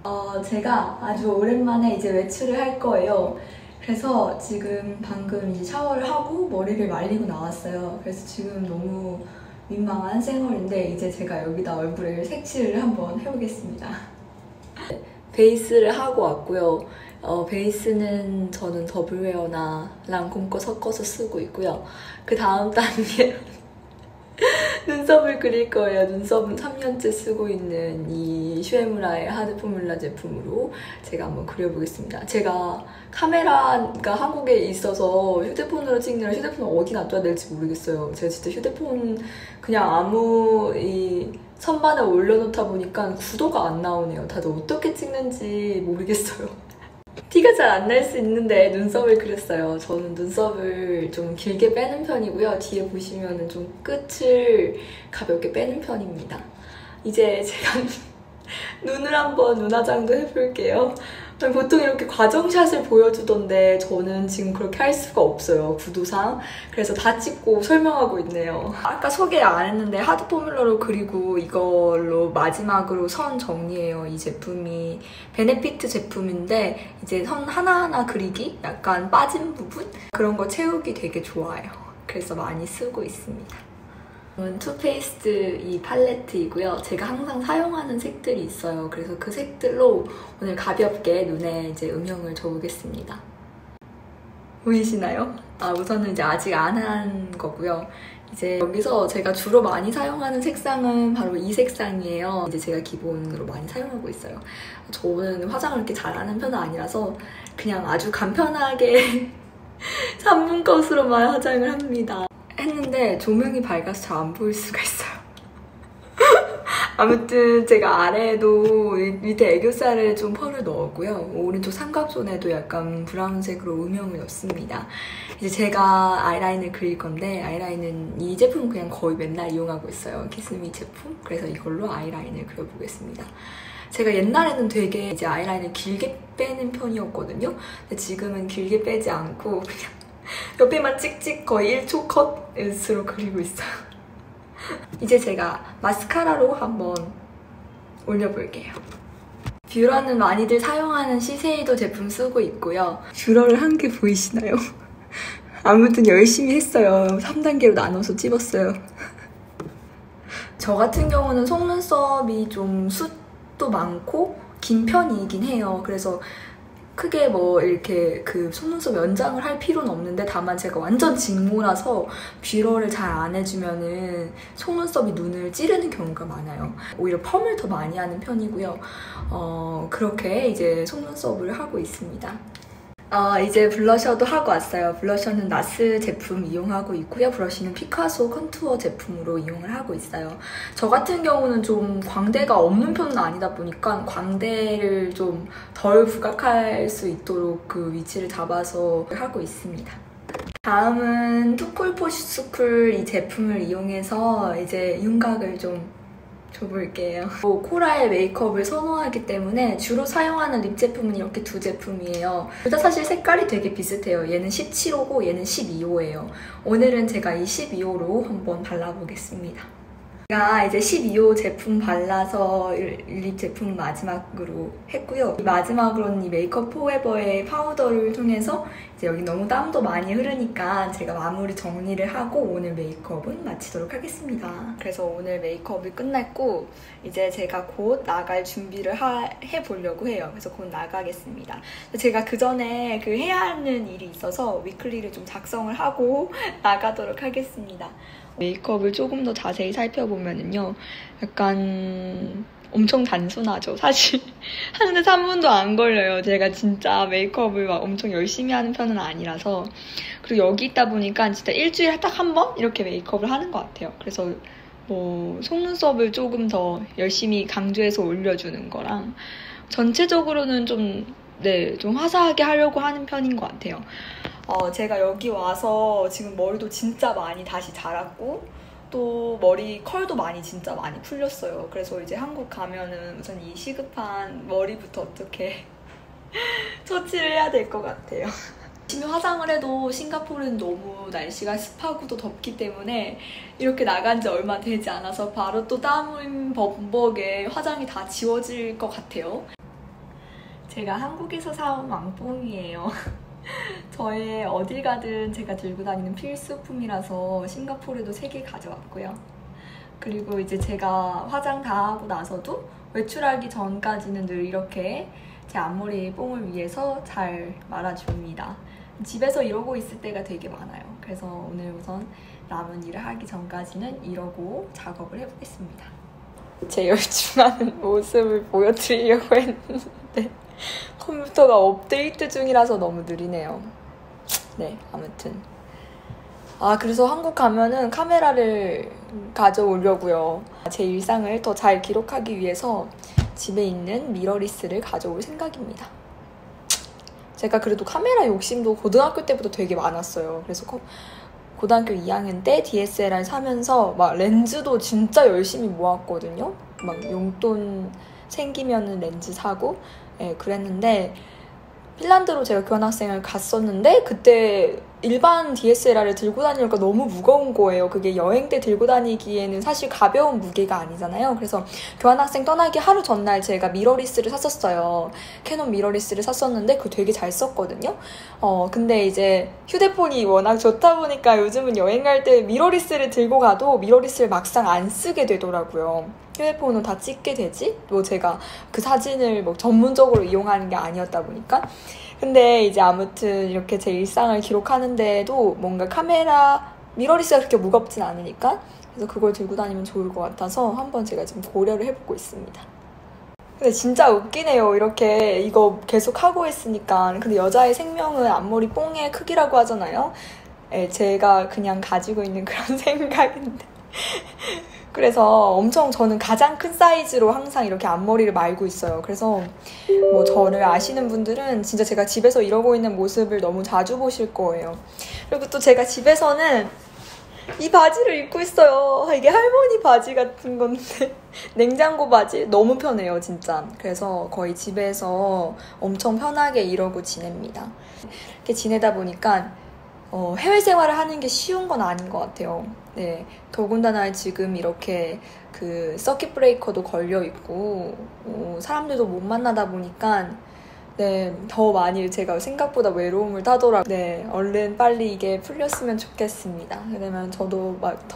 제가 아주 오랜만에 이제 외출을 할 거예요. 그래서 지금 방금 이제 샤워를 하고 머리를 말리고 나왔어요. 그래서 지금 너무 민망한 생얼인데 이제 제가 여기다 얼굴에 색칠을 한번 해보겠습니다. 베이스를 하고 왔고요. 베이스는 저는 더블웨어나 랑콤 거 섞어서 쓰고 있고요. 그 다음 단계 눈썹을 그릴 거예요. 눈썹은 3년째 쓰고 있는 이 슈에무라의 하드 포뮬라 제품으로 제가 한번 그려보겠습니다. 제가 카메라가 한국에 있어서 휴대폰으로 찍느라 휴대폰을 어디 놔둬야 될지 모르겠어요. 제가 진짜 휴대폰 그냥 아무 선반에 올려놓다 보니까 구도가 안 나오네요. 다들 어떻게 찍는지 모르겠어요. 티가 잘 안 날 수 있는데 눈썹을 그렸어요. 저는 눈썹을 좀 길게 빼는 편이고요. 뒤에 보시면은 좀 끝을 가볍게 빼는 편입니다. 이제 제가 눈을 한번 눈화장도 해볼게요. 보통 이렇게 과정샷을 보여주던데 저는 지금 그렇게 할 수가 없어요, 구도상. 그래서 다 찍고 설명하고 있네요. 아까 소개 안 했는데 하드 포뮬러로 그리고 이걸로 마지막으로 선 정리해요. 이 제품이 베네피트 제품인데 이제 선 하나하나 그리기? 약간 빠진 부분? 그런 거 채우기 되게 좋아요. 그래서 많이 쓰고 있습니다. 투페이스트 이 팔레트이고요. 제가 항상 사용하는 색들이 있어요. 그래서 그 색들로 오늘 가볍게 눈에 이제 음영을 줘보겠습니다. 보이시나요? 우선은 이제 아직 안 한 거고요. 이제 여기서 제가 주로 많이 사용하는 색상은 바로 이 색상이에요. 이제 제가 기본으로 많이 사용하고 있어요. 저는 화장을 이렇게 잘하는 편은 아니라서 그냥 아주 간편하게 3분 컷으로만 화장을 합니다. 했는데 조명이 밝아서 잘 안 보일 수가 있어요. 아무튼 제가 아래에도 밑에 애교살에 좀 펄을 넣었고요. 오른쪽 삼각존에도 약간 브라운색으로 음영을 넣습니다. 이제 제가 아이라인을 그릴 건데 아이라인은 이 제품은 그냥 거의 맨날 이용하고 있어요. 키스미 제품. 그래서 이걸로 아이라인을 그려보겠습니다. 제가 옛날에는 되게 이제 아이라인을 길게 빼는 편이었거든요. 근데 지금은 길게 빼지 않고 그냥 옆에만 찍찍 거의 1초 컷으로 그리고 있어요. 이제 제가 마스카라로 한번 올려볼게요. 뷰러는 많이들 사용하는 시세이도 제품 쓰고 있고요. 뷰러를 한 개 보이시나요? 아무튼 열심히 했어요. 3단계로 나눠서 찝었어요. 저 같은 경우는 속눈썹이 좀 숱도 많고 긴 편이긴 해요. 그래서 크게 뭐 이렇게 그 속눈썹 연장을 할 필요는 없는데 다만 제가 완전 직모라서 뷰러를 잘 안 해주면은 속눈썹이 눈을 찌르는 경우가 많아요. 오히려 펌을 더 많이 하는 편이고요. 그렇게 이제 속눈썹을 하고 있습니다. 이제 블러셔도 하고 왔어요. 블러셔는 나스 제품 이용하고 있고요. 브러쉬는 피카소 컨투어 제품으로 이용을 하고 있어요. 저 같은 경우는 좀 광대가 없는 편은 아니다 보니까 광대를 좀 덜 부각할 수 있도록 그 위치를 잡아서 하고 있습니다. 다음은 투쿨포슈스쿨 이 제품을 이용해서 이제 윤곽을 좀 줘볼게요. 코랄 메이크업을 선호하기 때문에 주로 사용하는 립 제품은 이렇게 두 제품이에요. 둘 다 사실 색깔이 되게 비슷해요. 얘는 17호고 얘는 12호예요. 오늘은 제가 이 12호로 한번 발라보겠습니다. 제가 이제 12호 제품 발라서 립 제품 마지막으로 했고요. 마지막으로는 이 메이크업 포에버의 파우더를 통해서 이제 여기 너무 땀도 많이 흐르니까 제가 마무리 정리를 하고 오늘 메이크업은 마치도록 하겠습니다. 그래서 오늘 메이크업이 끝났고 이제 제가 곧 나갈 준비를 해보려고 해요. 그래서 곧 나가겠습니다. 제가 그 전에 그 해야 하는 일이 있어서 위클리를 좀 작성을 하고 나가도록 하겠습니다. 메이크업을 조금 더 자세히 살펴보면은요. 약간 엄청 단순하죠. 사실 하는데 3분도 안 걸려요. 제가 진짜 메이크업을 막 엄청 열심히 하는 편은 아니라서. 그리고 여기 있다 보니까 진짜 일주일에 딱 한 번 이렇게 메이크업을 하는 것 같아요. 그래서 뭐 속눈썹을 조금 더 열심히 강조해서 올려주는 거랑 전체적으로는 좀 화사하게 하려고 하는 편인 것 같아요. 제가 여기 와서 지금 머리도 진짜 많이 다시 자랐고 또 머리 컬도 진짜 많이 풀렸어요. 그래서 이제 한국 가면은 우선 이 시급한 머리부터 어떻게 처치를 해야 될 것 같아요. 열심히 화장을 해도 싱가포르는 너무 날씨가 습하고 또 덥기 때문에 이렇게 나간 지 얼마 되지 않아서 바로 또 땀 범벅에 화장이 다 지워질 것 같아요. 제가 한국에서 사온 왕뽕이에요. 저의 어딜 가든 제가 들고 다니는 필수품이라서 싱가포르도 3개 가져왔고요. 그리고 이제 제가 화장 다 하고 나서도 외출하기 전까지는 늘 이렇게 제 앞머리 뽕을 위해서 잘 말아줍니다. 집에서 이러고 있을 때가 되게 많아요. 그래서 오늘 우선 남은 일을 하기 전까지는 이러고 작업을 해보겠습니다. 제 열중하는 모습을 보여드리려고 했는데 컴퓨터가 업데이트 중이라서 너무 느리네요. 네, 아무튼 그래서 한국 가면은 카메라를 가져오려고요. 제 일상을 더 잘 기록하기 위해서 집에 있는 미러리스를 가져올 생각입니다. 제가 그래도 카메라 욕심도 고등학교 때부터 되게 많았어요. 그래서 고등학교 2학년 때 DSLR 사면서 막 렌즈도 진짜 열심히 모았거든요. 막 용돈 생기면은 렌즈 사고 그랬는데 핀란드로 제가 교환학생을 갔었는데 그때 일반 DSLR을 들고 다니니까 너무 무거운 거예요. 그게 여행 때 들고 다니기에는 사실 가벼운 무게가 아니잖아요. 그래서 교환학생 떠나기 하루 전날 제가 미러리스를 샀었어요. 캐논 미러리스를 샀었는데 그거 되게 잘 썼거든요. 근데 이제 휴대폰이 워낙 좋다 보니까 요즘은 여행 갈 때 미러리스를 들고 가도 미러리스를 막상 안 쓰게 되더라고요. 휴대폰으로 다 찍게 되지? 뭐 제가 그 사진을 뭐 전문적으로 이용하는 게 아니었다 보니까. 근데 이제 아무튼 이렇게 제 일상을 기록하는데도 뭔가 카메라, 미러리스가 그렇게 무겁진 않으니까 그래서 그걸 들고 다니면 좋을 것 같아서 한번 제가 지금 고려를 해보고 있습니다. 근데 진짜 웃기네요. 이렇게 이거 계속 하고 있으니까. 근데 여자의 생명은 앞머리 뽕의 크기라고 하잖아요. 제가 그냥 가지고 있는 그런 생각인데. 그래서 엄청 저는 가장 큰 사이즈로 항상 이렇게 앞머리를 말고 있어요. 그래서 뭐 저를 아시는 분들은 진짜 제가 집에서 이러고 있는 모습을 너무 자주 보실 거예요. 그리고 또 제가 집에서는 이 바지를 입고 있어요. 이게 할머니 바지 같은 건데 냉장고 바지 너무 편해요 진짜. 그래서 거의 집에서 엄청 편하게 이러고 지냅니다. 이렇게 지내다 보니까 해외 생활을 하는 게 쉬운 건 아닌 것 같아요. 네, 더군다나 지금 이렇게 그 서킷 브레이커도 걸려 있고 사람들도 못 만나다 보니까 네, 더 많이 제가 생각보다 외로움을 타더라고요. 네, 얼른 빨리 이게 풀렸으면 좋겠습니다. 그러면 저도 막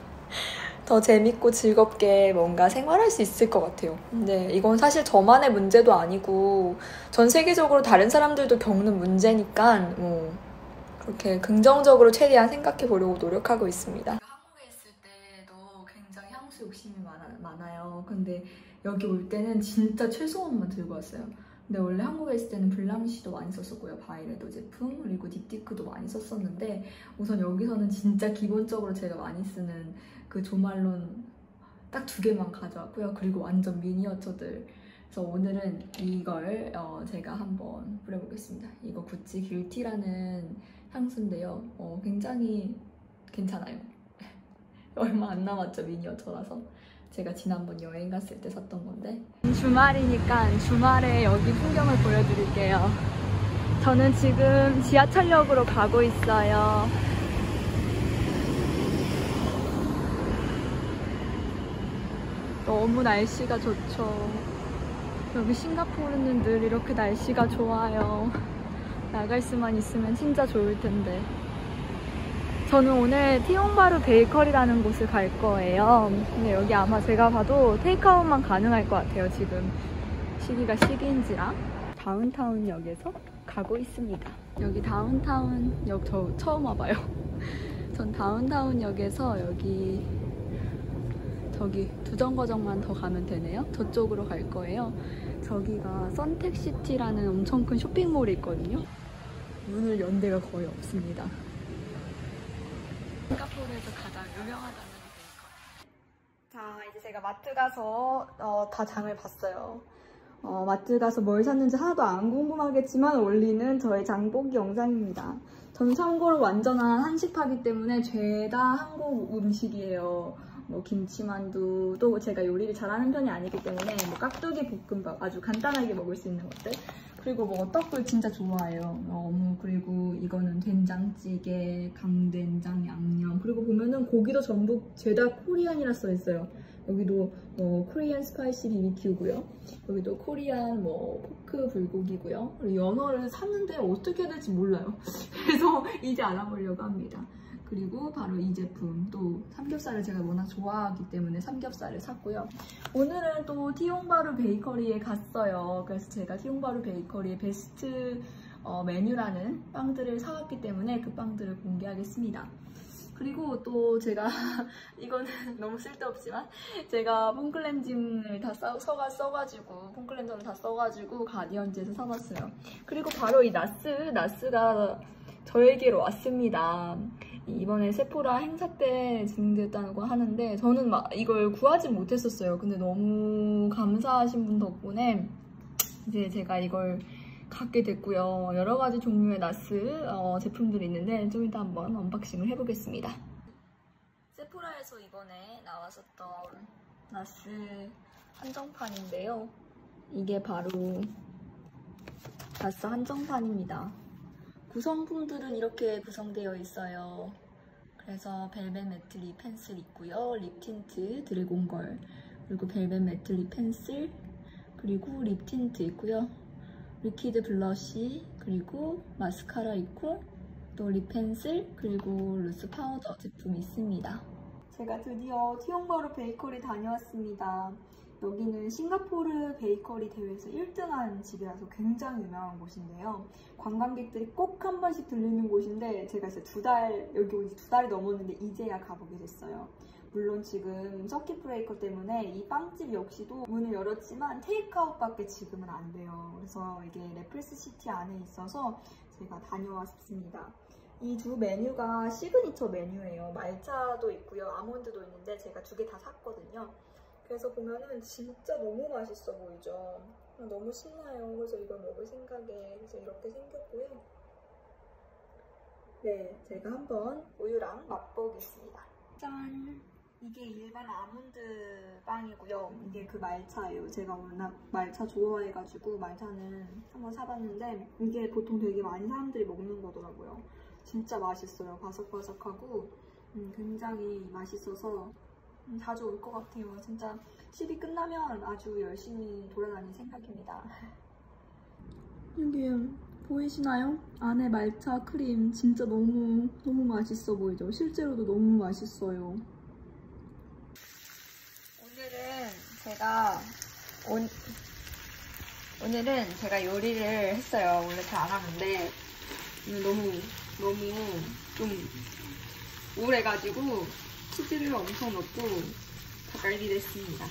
더 재밌고 즐겁게 뭔가 생활할 수 있을 것 같아요. 근데 이건 사실 저만의 문제도 아니고 전 세계적으로 다른 사람들도 겪는 문제니까 그렇게 긍정적으로 최대한 생각해 보려고 노력하고 있습니다. 한국에 있을 때도 굉장히 향수 욕심이 많아요. 근데 여기 올 때는 진짜 최소한만 들고 왔어요. 근데 원래 한국에 있을 때는 블랑시도 많이 썼었고요. 바이레도 제품, 그리고 딥티크도 많이 썼었는데 우선 여기서는 진짜 기본적으로 제가 많이 쓰는 그 조말론 딱 2개만 가져왔고요. 그리고 완전 미니어처들. 그래서 오늘은 이걸 제가 한번 뿌려보겠습니다. 이거 구찌 길티라는 향수인데요. 굉장히 괜찮아요. 얼마 안 남았죠, 미니어처라서. 제가 지난번 여행 갔을 때 샀던 건데. 주말이니까 주말에 여기 풍경을 보여드릴게요. 저는 지금 지하철역으로 가고 있어요. 너무 날씨가 좋죠. 여기 싱가포르는 늘 이렇게 날씨가 좋아요. 나갈 수만 있으면 진짜 좋을 텐데. 저는 오늘 티옹바루 베이커리라는 곳을 갈 거예요. 근데 여기 아마 제가 봐도 테이크아웃만 가능할 것 같아요. 지금 시기가 시기인지라. 다운타운역에서 가고 있습니다. 여기 다운타운역 저 처음 와봐요. 전 다운타운역에서 여기 저기 2정거장만 더 가면 되네요. 저쪽으로 갈 거예요. 저기가 선택시티라는 엄청 큰 쇼핑몰이 있거든요. 문을 연 데가 거의 없습니다. 싱가포르에서 가장 유명하다는 베이커리. 자, 이제 제가 마트 가서 다 장을 봤어요. 마트 가서 뭘 샀는지 하나도 안 궁금하겠지만 올리는 저의 장보기 영상입니다. 저는 참고로 완전한 한식파기 때문에 죄다 한국 음식이에요. 뭐 김치만두도 제가 요리를 잘하는 편이 아니기 때문에 뭐 깍두기 볶음밥 아주 간단하게 먹을 수 있는 것들, 그리고 뭐 떡을 진짜 좋아해요. 그리고 이거는 된장찌개, 강된장, 양념, 그리고 보면은 고기도 전부 죄다 코리안이라 써있어요. 여기도 코리안 스파이시 BBQ고요. 여기도 코리안 포크 불고기고요. 그리고 연어를 샀는데 어떻게 해야 될지 몰라요. 그래서 이제 알아보려고 합니다. 그리고 바로 이 제품, 또 삼겹살을 제가 워낙 좋아하기 때문에 삼겹살을 샀고요. 오늘은 또 티용바루 베이커리에 갔어요. 그래서 제가 티용바루 베이커리의 베스트 메뉴라는 빵들을 사왔기 때문에 그 빵들을 공개하겠습니다. 그리고 또 제가 이거는 너무 쓸데없지만 제가 폼클렌징을 다 써가지고 폼클렌저를 다 써가지고 가디언즈에서 사봤어요. 그리고 바로 이 나스가 저에게로 왔습니다. 이번에 세포라 행사 때 진행됐다고 하는데 저는 막 이걸 구하진 못했었어요. 근데 너무 감사하신 분 덕분에 이제 제가 이걸 갖게 됐고요. 여러 가지 종류의 나스 제품들이 있는데 좀 이따 한번 언박싱을 해보겠습니다. 세포라에서 이번에 나왔었던 나스 한정판인데요. 이게 바로 나스 한정판입니다. 구성품들은 이렇게 구성되어 있어요. 그래서 벨벳 매트 립 펜슬 있고요. 립 틴트 드래곤걸, 그리고 벨벳 매트 립 펜슬, 그리고 립 틴트 있고요. 리퀴드 블러쉬, 그리고 마스카라 있고 또 립 펜슬, 그리고 루스 파우더 제품이 있습니다. 제가 드디어 티용바루 베이커리 다녀왔습니다. 여기는 싱가포르 베이커리 대회에서 1등한 집이라서 굉장히 유명한 곳인데요. 관광객들이 꼭 한 번씩 들르는 곳인데 제가 진짜 여기 온 지 2달이 넘었는데 이제야 가보게 됐어요. 물론 지금 서킷 브레이커 때문에 이 빵집 역시도 문을 열었지만 테이크아웃밖에 지금은 안 돼요. 그래서 이게 레플스 시티 안에 있어서 제가 다녀왔습니다. 이 두 메뉴가 시그니처 메뉴예요. 말차도 있고요, 아몬드도 있는데 제가 2개 다 샀거든요. 그래서 보면은 진짜 너무 맛있어 보이죠? 너무 신나요. 그래서 이걸 먹을 생각에 그래서 이렇게 생겼고요. 네, 제가 한번 우유랑 맛보겠습니다. 짠! 이게 일반 아몬드 빵이고요. 이게 그 말차예요. 제가 워낙 말차 좋아해가지고 말차는 한번 사봤는데 이게 보통 되게 많이 사람들이 먹는 거더라고요. 진짜 맛있어요. 바삭바삭하고 굉장히 맛있어서 자주 올 것 같아요. 진짜 10이 끝나면 아주 열심히 돌아다닐 생각입니다. 여기 보이시나요? 안에 말차 크림 진짜 너무 맛있어 보이죠? 실제로도 너무 맛있어요. 오늘은 제가 요리를 했어요. 원래 잘 안 하는데 너무 좀 우울해가지고 치즈를 엄청 넣고 닭갈비를 했습니다.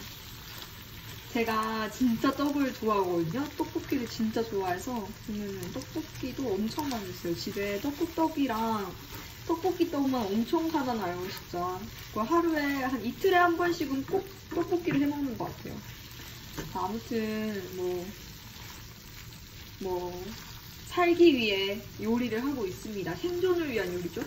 제가 진짜 떡을 좋아하거든요. 떡볶이를 진짜 좋아해서 보면은 떡볶이도 엄청 많이 있어요. 집에 떡볶이 떡만 엄청 사다 놔요, 진짜. 하루에 한 이틀에 한 번씩은 꼭 떡볶이를 해먹는 것 같아요. 아무튼 살기 위해 요리를 하고 있습니다. 생존을 위한 요리죠.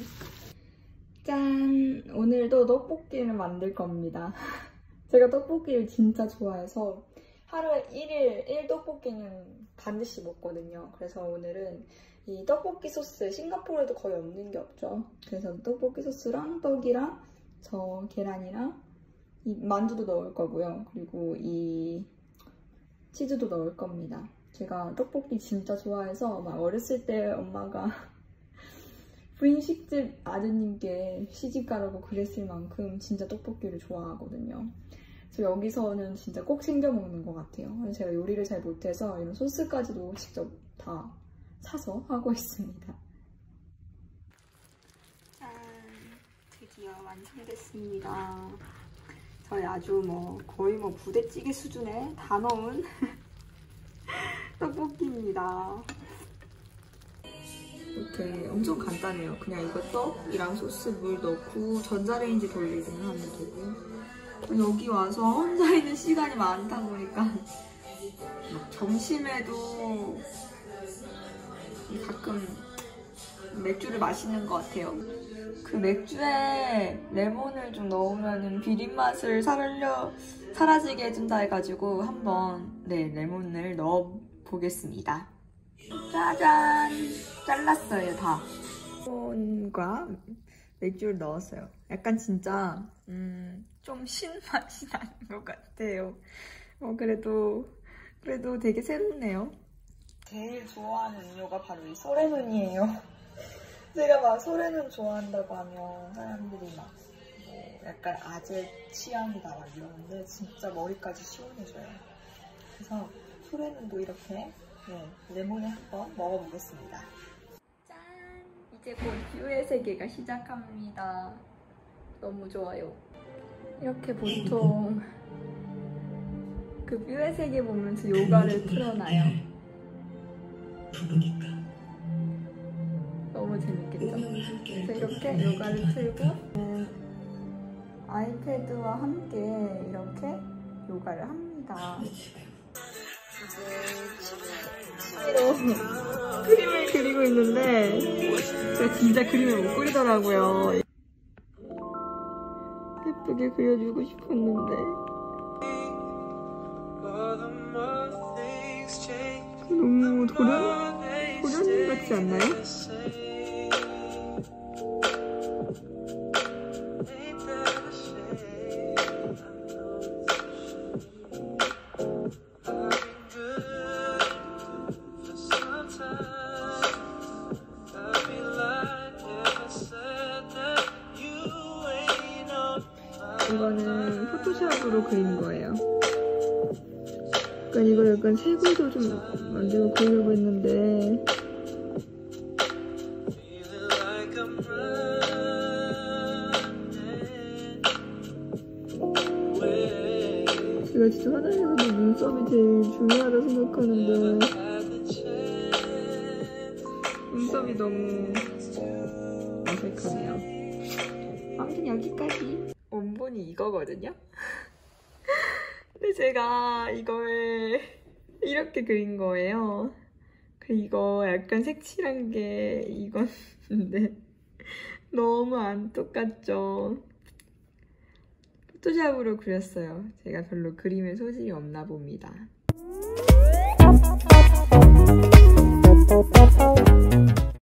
짠! 오늘도 떡볶이를 만들 겁니다. 제가 떡볶이를 진짜 좋아해서 하루에 1 떡볶이는 반드시 먹거든요. 그래서 오늘은 이 떡볶이 소스, 싱가포르에도 거의 없는 게 없죠. 그래서 떡볶이 소스랑 떡이랑 저 계란이랑 이 만두도 넣을 거고요. 그리고 이 치즈도 넣을 겁니다. 제가 떡볶이 진짜 좋아해서 막 어렸을 때 엄마가 분식집 아드님께 시집가라고 그랬을 만큼 진짜 떡볶이를 좋아하거든요. 그래서 여기서는 진짜 꼭 챙겨 먹는 것 같아요. 제가 요리를 잘 못해서 이런 소스까지도 직접 다 사서 하고 있습니다. 짠! 드디어 완성됐습니다. 저희 아주 거의 부대찌개 수준에 다 넣은 떡볶이입니다. 이렇게 엄청 간단해요. 그냥 이거 떡이랑 소스 물 넣고 전자레인지 돌리기만 하면 되고, 여기 와서 혼자 있는 시간이 많다 보니까 점심에도 가끔 맥주를 마시는 것 같아요. 그 맥주에 레몬을 좀 넣으면 비린맛을 사라지게 해준다 해가지고 한번 레몬을 넣어보겠습니다. 짜잔! 잘랐어요, 다. 레몬과 맥주를 넣었어요. 약간 진짜 좀 신맛이 나는 것 같아요. 그래도 되게 새롭네요. 제일 좋아하는 음료가 바로 이 소래눈이에요. 제가 막 소래눈 좋아한다고 하면 사람들이 막 약간 아재 취향이다 막 이러는데 진짜 머리까지 시원해져요. 그래서 소래눈도 이렇게 레몬에 한번 먹어보겠습니다. 짠! 이제 곧 뷰의 세계가 시작합니다. 너무 좋아요. 이렇게 보통 그 뷰의 세계 보면서 요가를 틀어놔요. 너무 재밌겠죠? 그래서 이렇게 요가를 틀고 아이패드와 함께 이렇게 요가를 합니다. 이제 취미로 그림을 그리고 있는데 제가 진짜 그림을 못 그리더라고요. 예쁘게 그려주고 싶었는데 너무 도련 같지 않나요? 이거는 포토샵으로 그린 거예요. 이거 약간 색으로 좀 만들고 그리려고 했는데 제가 진짜 화장에서도 눈썹이 제일 중요하다 생각하는데 눈썹이 너무 어색하네요. 아무튼 여기까지. 원본이 이거거든요? 근데 제가 이걸 이렇게 그린 거예요. 이거 약간 색칠한 게 이건데 너무 안 똑같죠? 포토샵으로 그렸어요. 제가 별로 그림에 소질이 없나 봅니다.